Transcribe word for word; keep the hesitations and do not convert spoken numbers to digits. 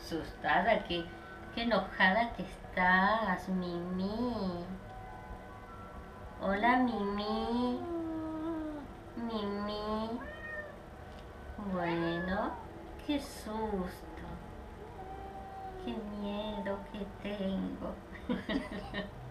asustada, qué, qué enojada que estás, Mimi. Hola, Mimi. Mimi. Bueno, qué susto. Qué miedo que tengo.